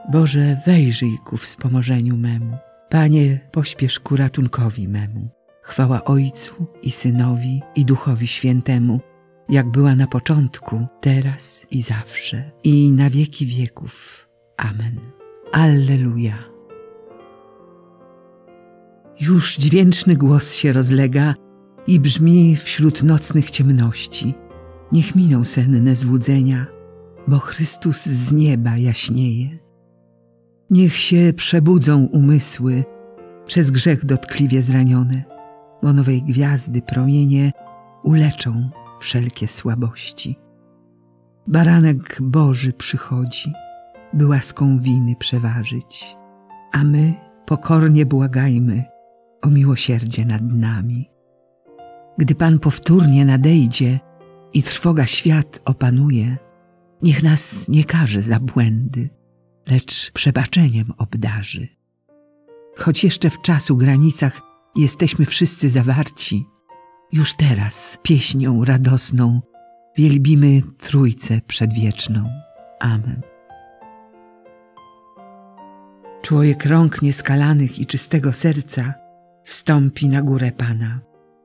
Boże, wejrzyj ku wspomożeniu memu. Panie, pośpiesz ku ratunkowi memu. Chwała Ojcu i Synowi i Duchowi Świętemu, jak była na początku, teraz i zawsze, i na wieki wieków. Amen. Alleluja. Już dźwięczny głos się rozlega i brzmi wśród nocnych ciemności. Niech miną senne złudzenia, bo Chrystus z nieba jaśnieje. Niech się przebudzą umysły przez grzech dotkliwie zranione, bo nowej gwiazdy promienie uleczą wszelkie słabości. Baranek Boży przychodzi, by łaską winy przeważyć, a my pokornie błagajmy o miłosierdzie nad nami. Gdy Pan powtórnie nadejdzie i trwoga świat opanuje, niech nas nie karze za błędy, lecz przebaczeniem obdarzy. Choć jeszcze w czasu granicach jesteśmy wszyscy zawarci, już teraz pieśnią radosną wielbimy Trójcę Przedwieczną. Amen. Człowiek rąk nieskalanych i czystego serca wstąpi na górę Pana.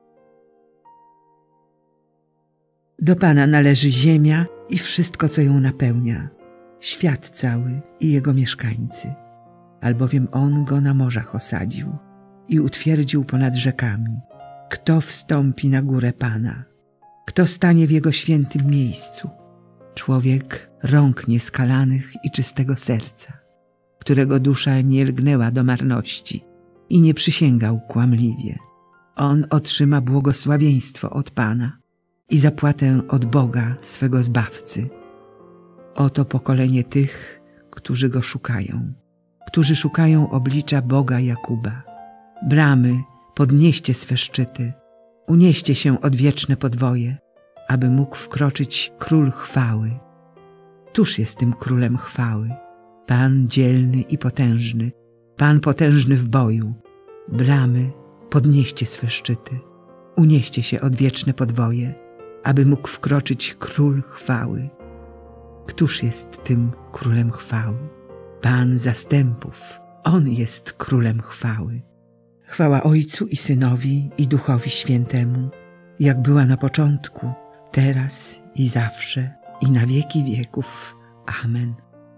Do Pana należy ziemia i wszystko, co ją napełnia, świat cały i jego mieszkańcy, albowiem On go na morzach osadził i utwierdził ponad rzekami. Kto wstąpi na górę Pana? Kto stanie w Jego świętym miejscu? Człowiek rąk nieskalanych i czystego serca, którego dusza nie lgnęła do marności i nie przysięgał kłamliwie. On otrzyma błogosławieństwo od Pana i zapłatę od Boga swego Zbawcy. Oto pokolenie tych, którzy Go szukają, którzy szukają oblicza Boga Jakuba. Bramy, podnieście swe szczyty, unieście się odwieczne podwoje, aby mógł wkroczyć Król chwały. Któż jest tym Królem chwały? Pan dzielny i potężny, Pan potężny w boju. Bramy, podnieście swe szczyty, unieście się odwieczne podwoje, aby mógł wkroczyć Król chwały. Któż jest tym Królem chwały? Pan zastępów, On jest Królem chwały. Chwała Ojcu i Synowi i Duchowi Świętemu, jak była na początku, teraz i zawsze, i na wieki wieków. Amen.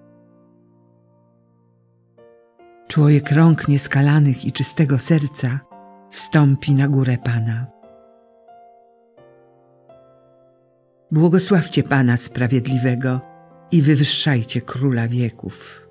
Człowiek rąk nieskalanych i czystego serca wstąpi na górę Pana. Błogosławcie Pana Sprawiedliwego i wywyższajcie Króla wieków.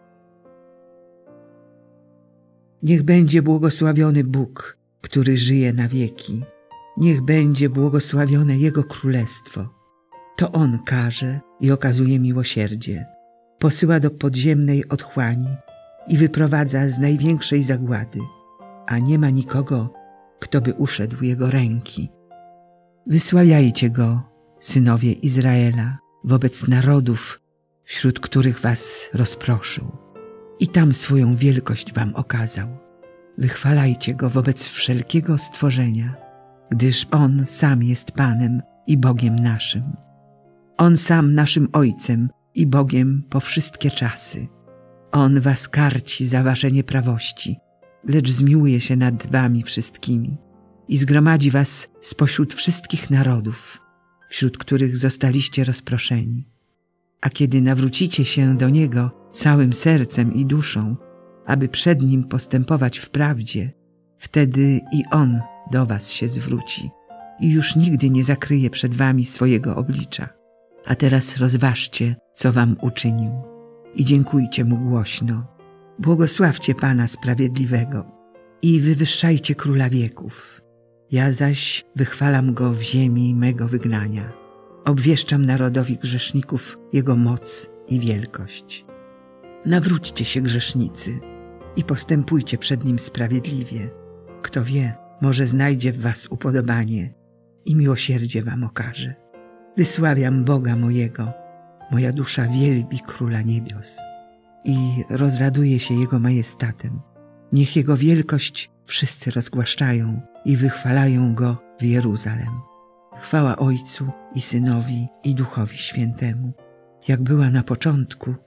Niech będzie błogosławiony Bóg, który żyje na wieki. Niech będzie błogosławione Jego Królestwo. To On karze i okazuje miłosierdzie, posyła do podziemnej otchłani i wyprowadza z największej zagłady, a nie ma nikogo, kto by uszedł Jego ręki. Wysławiajcie Go, synowie Izraela, wobec narodów, wśród których was rozproszył, i tam swoją wielkość wam okazał. Wychwalajcie Go wobec wszelkiego stworzenia, gdyż On sam jest Panem i Bogiem naszym. On sam naszym Ojcem i Bogiem po wszystkie czasy. On was karci za wasze nieprawości, lecz zmiłuje się nad wami wszystkimi i zgromadzi was spośród wszystkich narodów, wśród których zostaliście rozproszeni. A kiedy nawrócicie się do Niego całym sercem i duszą, aby przed Nim postępować w prawdzie, wtedy i On do was się zwróci i już nigdy nie zakryje przed wami swojego oblicza. A teraz rozważcie, co wam uczynił, i dziękujcie Mu głośno. Błogosławcie Pana Sprawiedliwego i wywyższajcie Króla wieków. Ja zaś wychwalam Go w ziemi mego wygnania. Obwieszczam narodowi grzeszników Jego moc i wielkość. Nawróćcie się, grzesznicy, i postępujcie przed Nim sprawiedliwie. Kto wie, może znajdzie w was upodobanie i miłosierdzie wam okaże. Wysławiam Boga mojego, moja dusza wielbi Króla niebios i rozraduje się Jego majestatem. Niech Jego wielkość wszyscy rozgłaszczają i wychwalają Go w Jeruzalem. Chwała Ojcu i Synowi i Duchowi Świętemu, jak była na początku,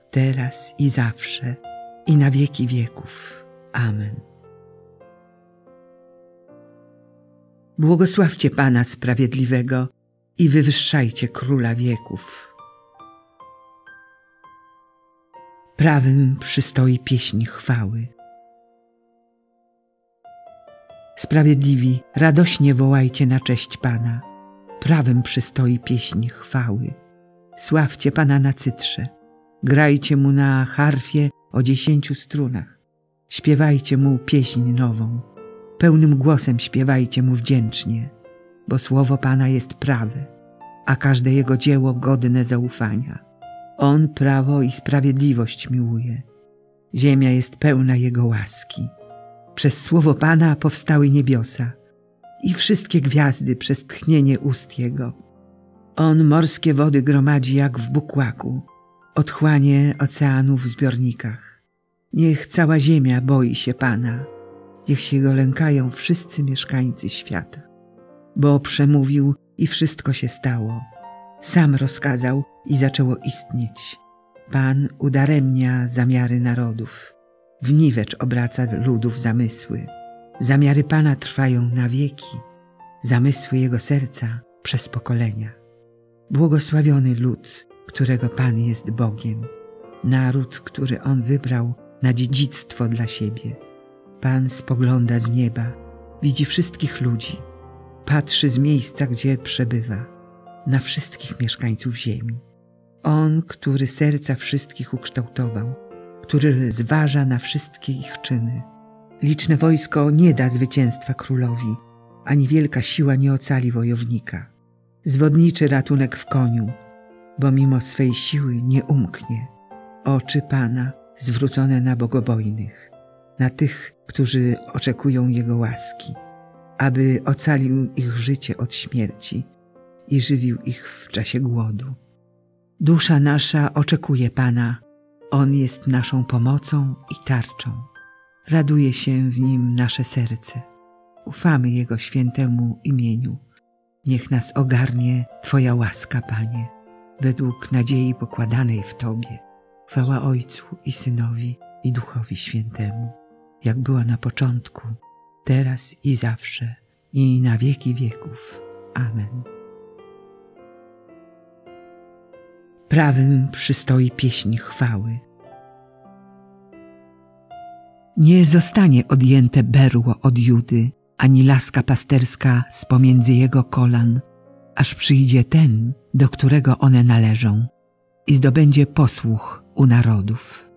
teraz i zawsze, i na wieki wieków. Amen. Błogosławcie Pana Sprawiedliwego i wywyższajcie Króla wieków. Prawym przystoi pieśń chwały. Sprawiedliwi, radośnie wołajcie na cześć Pana. Prawym przystoi pieśń chwały. Sławcie Pana na cytrze. Grajcie Mu na harfie o 10 strunach. Śpiewajcie Mu pieśń nową. Pełnym głosem śpiewajcie Mu wdzięcznie, bo słowo Pana jest prawe, a każde Jego dzieło godne zaufania. On prawo i sprawiedliwość miłuje. Ziemia jest pełna Jego łaski. Przez słowo Pana powstały niebiosa i wszystkie gwiazdy przez tchnienie ust Jego. On morskie wody gromadzi jak w bukłaku, otchłanie oceanów w zbiornikach. Niech cała ziemia boi się Pana, niech się Go lękają wszyscy mieszkańcy świata. Bo przemówił i wszystko się stało. Sam rozkazał i zaczęło istnieć. Pan udaremnia zamiary narodów. W niwecz obraca ludów zamysły. Zamiary Pana trwają na wieki, zamysły Jego serca przez pokolenia. Błogosławiony lud, którego Pan jest Bogiem, naród, który On wybrał na dziedzictwo dla siebie. Pan spogląda z nieba, widzi wszystkich ludzi, patrzy z miejsca, gdzie przebywa, na wszystkich mieszkańców ziemi. On, który serca wszystkich ukształtował, który zważa na wszystkie ich czyny. Liczne wojsko nie da zwycięstwa królowi, ani wielka siła nie ocali wojownika. Zwodniczy ratunek w koniu, bo mimo swej siły nie umknie. Oczy Pana zwrócone na bogobojnych, na tych, którzy oczekują Jego łaski, aby ocalił ich życie od śmierci i żywił ich w czasie głodu. Dusza nasza oczekuje Pana, On jest naszą pomocą i tarczą. Raduje się w Nim nasze serce. Ufamy Jego świętemu imieniu. Niech nas ogarnie Twoja łaska, Panie, według nadziei pokładanej w Tobie. Chwała Ojcu i Synowi i Duchowi Świętemu, jak była na początku, teraz i zawsze, i na wieki wieków. Amen. Prawym przystoi pieśń chwały. Nie zostanie odjęte berło od Judy, ani laska pasterska z pomiędzy jego kolan, aż przyjdzie ten, do którego one należą, i zdobędzie posłuch u narodów.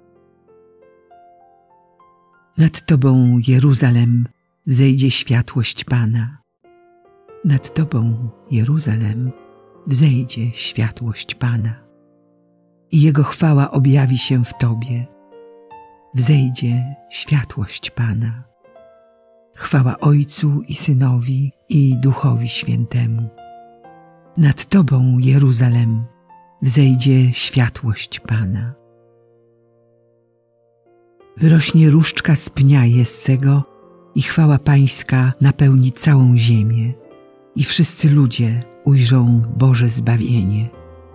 Nad Tobą, Jeruzalem, wzejdzie światłość Pana. Nad Tobą, Jeruzalem, wzejdzie światłość Pana. I Jego chwała objawi się w Tobie. Wzejdzie światłość Pana. Chwała Ojcu i Synowi i Duchowi Świętemu. Nad Tobą, Jeruzalem, wzejdzie światłość Pana. Wyrośnie różdżka z pnia Jessego i chwała Pańska napełni całą ziemię i wszyscy ludzie ujrzą Boże zbawienie.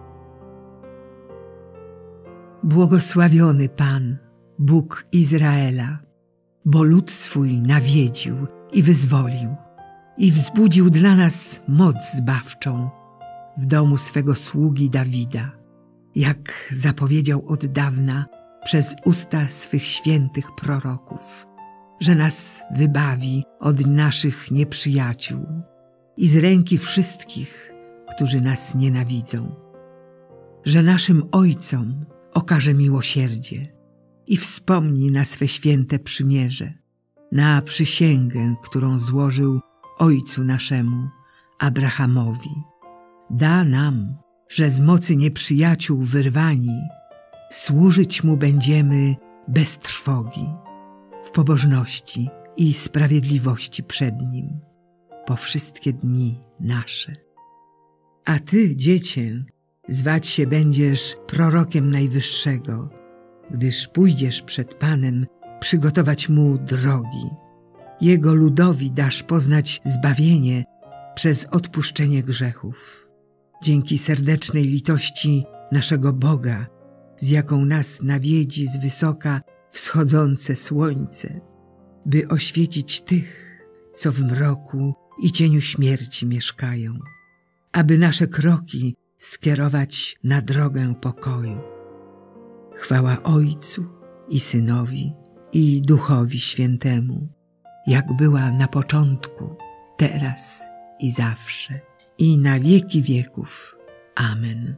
Błogosławiony Pan, Bóg Izraela, bo lud swój nawiedził i wyzwolił i wzbudził dla nas moc zbawczą w domu swego sługi Dawida, jak zapowiedział od dawna przez usta swych świętych proroków, że nas wybawi od naszych nieprzyjaciół i z ręki wszystkich, którzy nas nienawidzą, że naszym ojcom okaże miłosierdzie i wspomni na swe święte przymierze, na przysięgę, którą złożył ojcu naszemu, Abrahamowi. Da nam, że z mocy nieprzyjaciół wyrwani, służyć Mu będziemy bez trwogi, w pobożności i sprawiedliwości przed Nim, po wszystkie dni nasze. A Ty, dziecię, zwać się będziesz prorokiem Najwyższego, gdyż pójdziesz przed Panem przygotować Mu drogi. Jego ludowi dasz poznać zbawienie przez odpuszczenie grzechów. Dzięki serdecznej litości naszego Boga z jaką nas nawiedzi z wysoka wschodzące słońce, by oświecić tych, co w mroku i cieniu śmierci mieszkają, aby nasze kroki skierować na drogę pokoju. Chwała Ojcu i Synowi i Duchowi Świętemu, jak była na początku, teraz i zawsze, i na wieki wieków. Amen.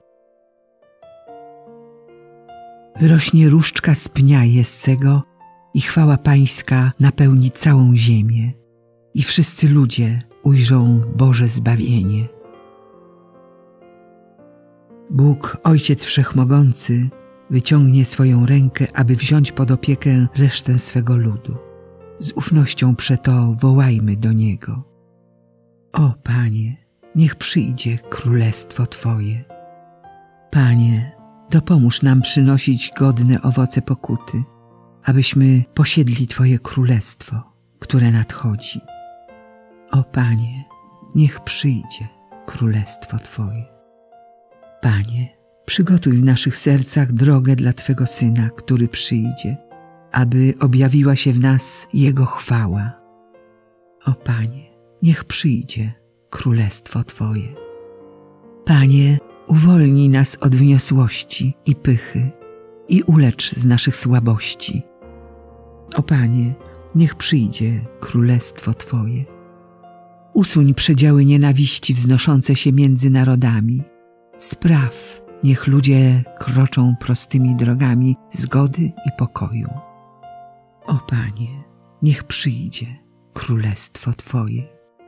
Wyrośnie różdżka z pnia Jessego i chwała Pańska napełni całą ziemię i wszyscy ludzie ujrzą Boże zbawienie. Bóg, Ojciec Wszechmogący, wyciągnie swoją rękę, aby wziąć pod opiekę resztę swego ludu. Z ufnością przeto wołajmy do Niego. O Panie, niech przyjdzie królestwo Twoje. Panie, dopomóż nam przynosić godne owoce pokuty, abyśmy posiedli Twoje królestwo, które nadchodzi. O Panie, niech przyjdzie królestwo Twoje. Panie, przygotuj w naszych sercach drogę dla Twego Syna, który przyjdzie, aby objawiła się w nas Jego chwała. O Panie, niech przyjdzie królestwo Twoje. Panie, uwolnij nas od wyniosłości i pychy i ulecz z naszych słabości. O Panie, niech przyjdzie królestwo Twoje. Usuń przedziały nienawiści wznoszące się między narodami. Spraw, niech ludzie kroczą prostymi drogami zgody i pokoju. O Panie, niech przyjdzie królestwo Twoje.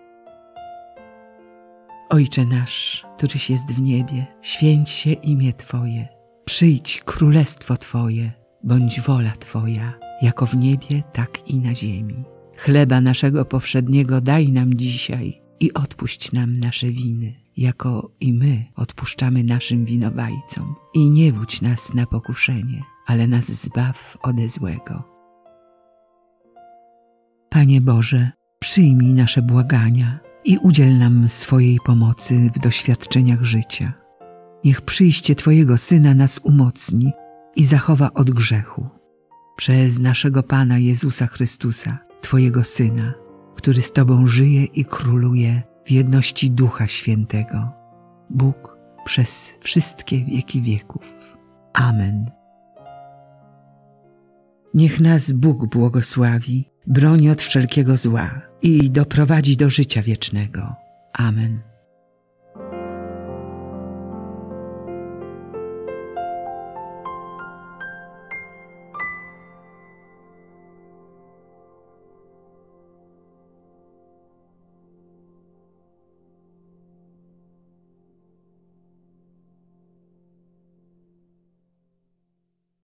Ojcze nasz, któryś jest w niebie, święć się imię Twoje. Przyjdź królestwo Twoje, bądź wola Twoja, jako w niebie, tak i na ziemi. Chleba naszego powszedniego daj nam dzisiaj i odpuść nam nasze winy, jako i my odpuszczamy naszym winowajcom. I nie wódź nas na pokuszenie, ale nas zbaw ode złego. Panie Boże, przyjmij nasze błagania i udziel nam swojej pomocy w doświadczeniach życia. Niech przyjście Twojego Syna nas umocni i zachowa od grzechu. Przez naszego Pana Jezusa Chrystusa, Twojego Syna, który z Tobą żyje i króluje w jedności Ducha Świętego, Bóg przez wszystkie wieki wieków. Amen. Niech nas Bóg błogosławi, broni od wszelkiego zła i doprowadzi do życia wiecznego. Amen.